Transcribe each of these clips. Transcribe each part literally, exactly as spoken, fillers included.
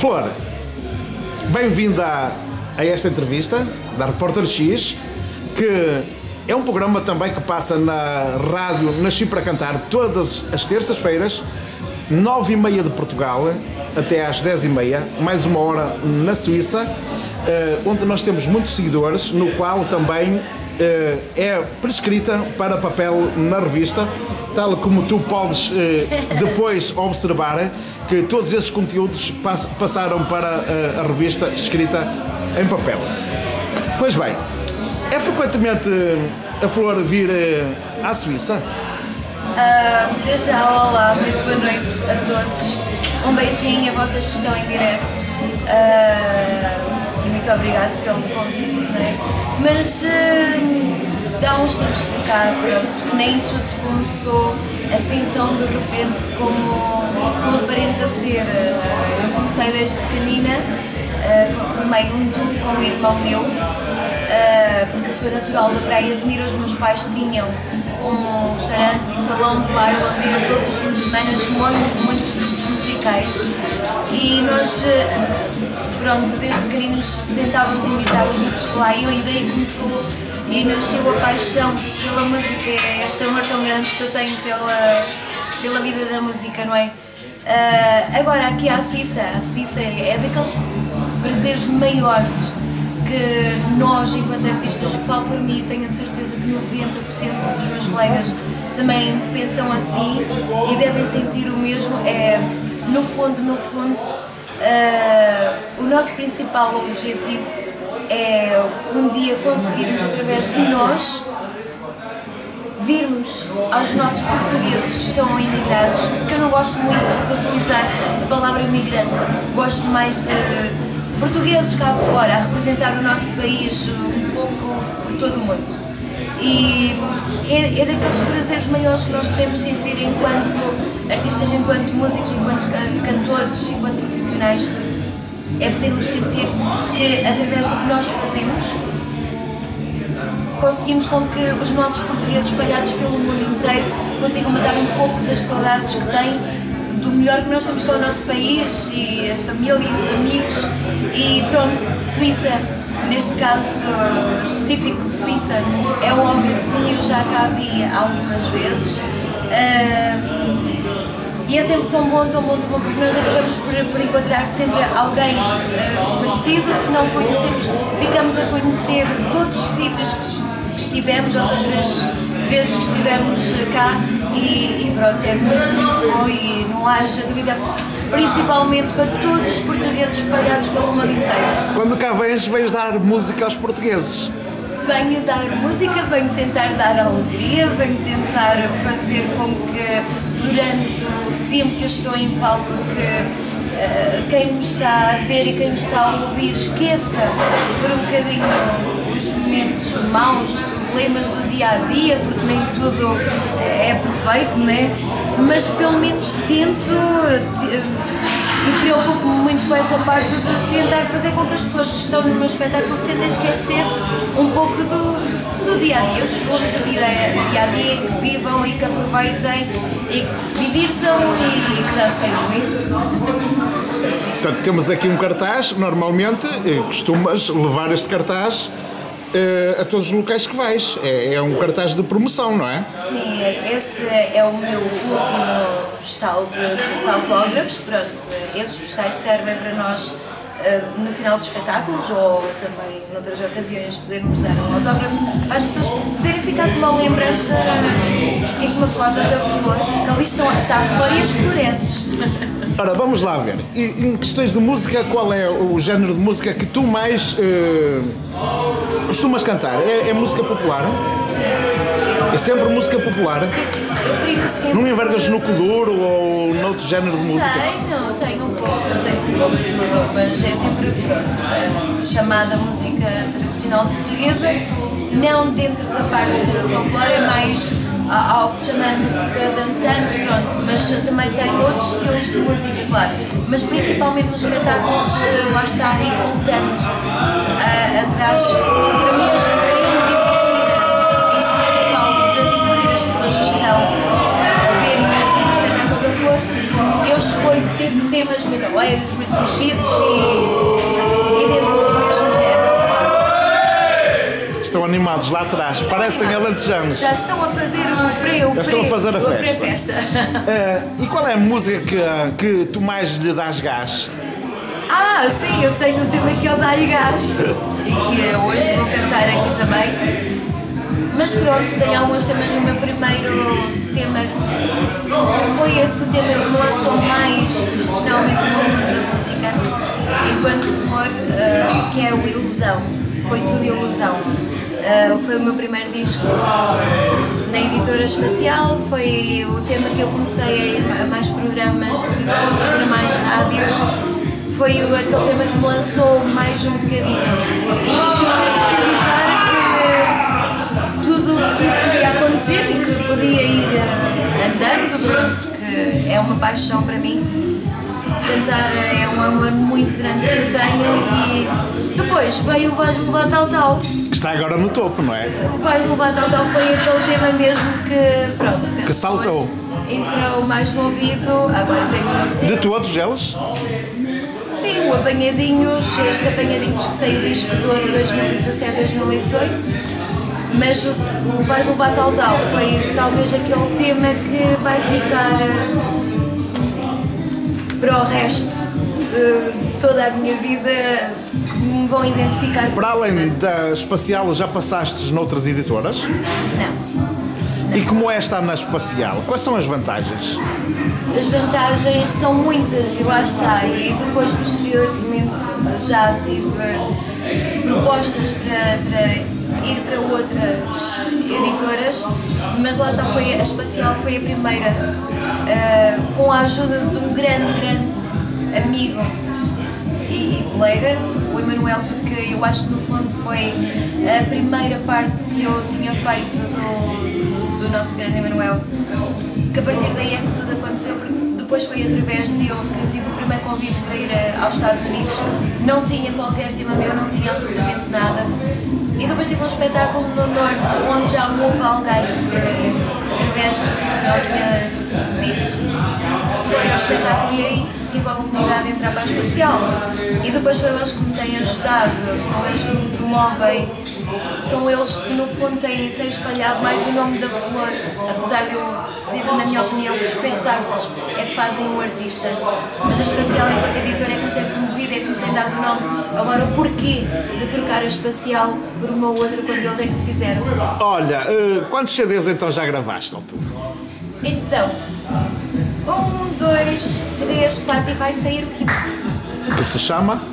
Flor, bem-vinda a, a esta entrevista da Repórter X, que é um programa também que passa na rádio Nasci para Cantar todas as terças-feiras, nove e meia de Portugal até às dez e meia, mais uma hora na Suíça, onde nós temos muitos seguidores, no qual também é prescrita para papel na revista, tal como tu podes depois observar que todos esses conteúdos passaram para a revista escrita em papel. Pois bem, é frequentemente a Flor vir à Suíça? Uh, desde já, olá, muito boa noite a todos. Um beijinho a vocês que estão em direto. Uh, e muito obrigado pelo convite, não é? Mas uh, dá uns tempos para cá, pronto, porque nem tudo começou assim tão de repente como, como aparenta ser. Uh, eu comecei desde pequenina, uh, formei um duo com um irmão meu, uh, porque eu sou natural da praia de Mira. Os meus pais tinham um restaurante e salão de baile onde iam todos os fins de semana muitos, muitos grupos musicais, e nós, pronto, desde pequeninos tentávamos imitar os grupos que lá iam, e daí começou e nasceu a paixão pela música, este amor tão grande que eu tenho pela, pela vida da música, não é? Uh, agora, aqui à Suíça, a Suíça é daqueles prazeres maiores que nós, enquanto artistas, eu falo por mim, tenho a certeza que noventa por cento dos meus colegas também pensam assim e devem sentir o mesmo. É, no fundo, no fundo, uh, o nosso principal objetivo é um dia conseguirmos, através de nós, virmos aos nossos portugueses que estão imigrados, porque eu não gosto muito de utilizar a palavra imigrante, gosto mais de portugueses cá fora, a representar o nosso país um pouco por todo o mundo. E é, é daqueles prazeres maiores que nós podemos sentir enquanto artistas, enquanto músicos, enquanto cantores, enquanto profissionais, é podermos sentir que, através do que nós fazemos, conseguimos com que os nossos portugueses espalhados pelo mundo inteiro consigam matar um pouco das saudades que têm do melhor que nós temos com o nosso país, e a família e os amigos. E pronto, Suíça, neste caso específico, Suíça, é óbvio que sim, eu já cá vi algumas vezes. Uh, e é sempre tão bom, tão bom, tão bom, porque nós acabamos por, por encontrar sempre alguém uh, conhecido. Se não conhecemos, ficamos a conhecer de outros sítios que, que estivemos, ou de outras vezes que estivemos cá. E, e pronto, é muito, muito bom, e não haja dúvida, principalmente para todos os portugueses espalhados pelo mundo inteiro. Quando cá vens, vens dar música aos portugueses? Venho dar música, venho tentar dar alegria, venho tentar fazer com que, durante o tempo que eu estou em palco, que uh, quem me está a ver e quem me está a ouvir esqueça por um bocadinho os momentos maus, os problemas do dia a dia, porque nem tudo é perfeito, né? Mas pelo menos tento e preocupo-me muito com essa parte de tentar fazer com que as pessoas que estão no meu espetáculo se tentem esquecer um pouco do, do dia a dia, dos problemas do dia a dia, e que vivam e que aproveitem e que se divirtam e, e que dancem muito. Portanto, temos aqui um cartaz. Normalmente costumas levar este cartaz Uh, a todos os locais que vais. É, é um cartaz de promoção, não é? Sim, esse é o meu último postal de, de, de autógrafos. Pronto, esses postais servem para nós uh, no final dos espetáculos, ou também noutras ocasiões podermos dar um autógrafo para as pessoas poderem ficar com uma lembrança e com uma foto da flor, que ali estão, está a flor e as floretes. Ora, vamos lá ver. E, em questões de música, qual é o género de música que tu mais uh, costumas cantar? É, é música popular? Sim. É sempre música popular? Sim, sim. Eu primo sempre. Não envergas no Kuduro ou noutro género de música? Tenho, tenho um pouco, eu tenho um pouco de tudo, mas é sempre, pronto, chamada música tradicional portuguesa, não dentro da parte folclore, é mais ao que se chama música dançante, pronto, mas também tenho outros estilos de música, claro, mas principalmente nos espetáculos, lá está, ir voltando uh, atrás, para mesmo, para eu me divertir em cima do palco, para divertir as pessoas que estão a ver e a ouvir o espetáculo da Flor. Eu escolho sempre temas muito alegres, muito mexidos e, e dentro do mesmo género. Estão animados lá atrás, parecem alentejanos. Já estão a fazer o pré, o Já estão a fazer a festa. pré-festa. Uh, e qual é a música que, que tu mais lhe dás gás? Ah, sim, eu tenho um tema que é o Dar e Gás, e que hoje vou cantar aqui também. Mas pronto, tem alguns temas. O meu primeiro tema, que foi esse o tema que me lançou mais profissionalmente no mundo da música, enquanto flor, uh, que é o Ilusão. Foi tudo ilusão. Uh, foi o meu primeiro disco na editora Espacial, foi o tema que eu comecei a ir a mais programas de televisão, a fazer mais rádios. Foi aquele tema que me lançou mais um bocadinho e que me fez acreditar que tudo, tudo podia acontecer e que podia ir andando, pronto, que é uma paixão para mim. Cantar é um amor muito grande que eu tenho. E depois veio o Vais Levar Tal Tal. Que está agora no topo, não é? O Vais Levar Tal Tal foi aquele tema mesmo que, pronto, que, que saltou. Entrou mais no ouvido, agora tenho um novo single. De todos eles? Sim, o Apanhadinhos, este Apanhadinhos que saiu disco do ano dois mil e dezassete, dois mil e dezoito. Mas o, o Vais Levar Tal Tal foi talvez aquele tema que vai ficar para o resto de toda a minha vida, que me vão identificar. Para além da Espacial, já passastes noutras editoras? Não. E como é estar na Espacial? Quais são as vantagens? As vantagens são muitas e lá está. E depois, posteriormente, já tive propostas para, para ir para outras editoras, mas lá já foi, a Espacial foi a primeira, uh, com a ajuda de um grande, grande amigo e, e colega, o Emanuel, porque eu acho que no fundo foi a primeira parte que eu tinha feito do, do nosso grande Emanuel, que a partir daí é que tudo aconteceu, porque depois foi através dele que tive o primeiro convite para ir aos Estados Unidos. Não tinha qualquer tema meu, não tinha absolutamente nada. E depois tive um espetáculo no Norte, onde já houve alguém que, através do que nós tinha dito, foi ao espetáculo e aí tive a oportunidade de entrar para a Espacial. E depois foram eles que me têm ajudado, são eles que me promovem, são eles que no fundo têm, têm espalhado mais o nome da Flor, apesar de eu ter, na minha opinião, que os espetáculos é que fazem um artista. Mas a Espacial, enquanto editora, é que me tem promovido, é que me tem dado o nome. Agora, o porquê de trocar a Espacial por uma outra quando eles é que fizeram? Olha, uh, quantos C Ds então já gravaste ao todo? Então, um, dois, três, quatro e vai sair o quinto. Que se chama?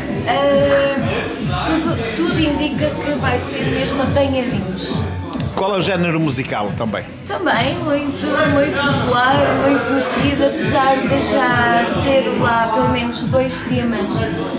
Uh, tudo, tudo indica que vai ser mesmo Apanhadinhos. Qual é o género musical também? Também muito, muito popular, muito mexido, apesar de já ter lá pelo menos dois temas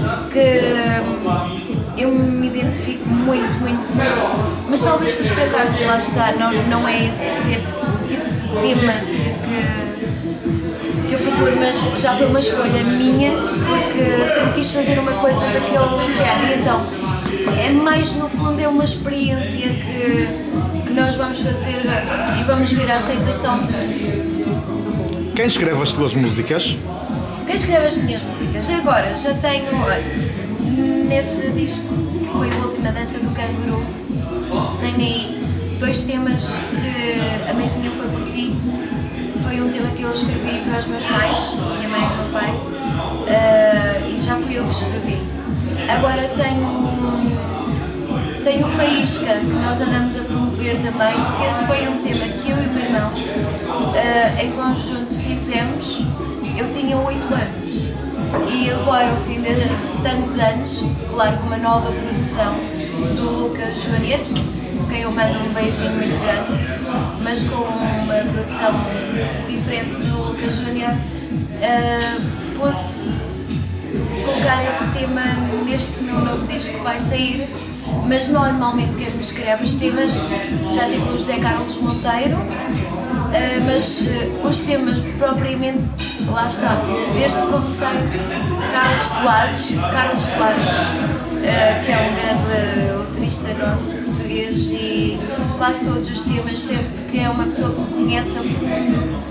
que eu me identifico muito, muito, muito. Mas talvez para o espetáculo, lá está, não, não é esse o tipo, tipo de tema que, que, que eu procuro, mas já foi uma escolha minha, porque sempre quis fazer uma coisa daquele género. E então, é mais no fundo é uma experiência que, que nós vamos fazer e vamos ver a aceitação. Quem escreve as tuas músicas? Quem escreve as minhas músicas? Agora, já tenho, olha, nesse disco, que foi a última dança do canguru, tenho aí dois temas que a Mãezinha Foi Por Ti. Foi um tema que eu escrevi para os meus pais, minha mãe e meu pai, uh, e já fui eu que escrevi. Agora tenho, tenho o Faísca, que nós andamos a promover também, que esse foi um tema que eu e o meu irmão, uh, em conjunto, fizemos. Eu tinha oito anos e agora, ao fim de, de tantos anos, claro, com uma nova produção do Lucas Júnior, com quem eu mando um beijinho muito grande, mas com uma produção diferente do Lucas Júnior, uh, pude colocar esse tema neste meu novo disco que vai sair. Mas normalmente quem me escreve os temas, já tive o José Carlos Monteiro, uh, mas uh, os temas propriamente, lá está, desde que comecei, Carlos Soares, Carlos Soares, uh, que é um grande letrista nosso português, e quase todos os temas, sempre que é uma pessoa que me conhece a fundo,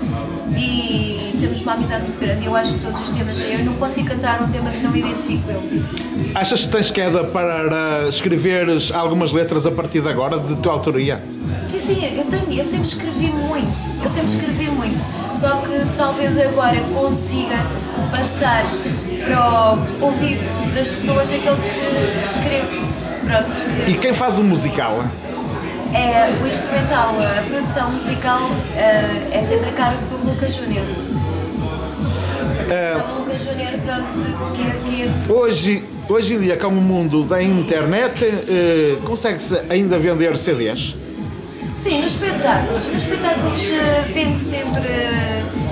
e temos uma amizade muito grande. Eu acho que todos os temas, eu não consigo cantar um tema que não me identifico eu. Achas que tens queda para escreveres algumas letras a partir de agora, de tua autoria? Sim, sim, eu, tenho, eu sempre escrevi muito, eu sempre escrevi muito, só que talvez agora consiga passar para o ouvido das pessoas aquilo que escrevo. Pronto, porque E quem faz o musical? é o instrumental, a produção musical é, é sempre a cargo do Lucas Júnior. É, Sabe o Lucas Júnior, pronto, que, é- que é de... hoje, hoje em dia, com o mundo da internet, eh, consegue-se ainda vender C Ds? Sim, nos espetáculos. Nos espetáculos eh, vende sempre, eh,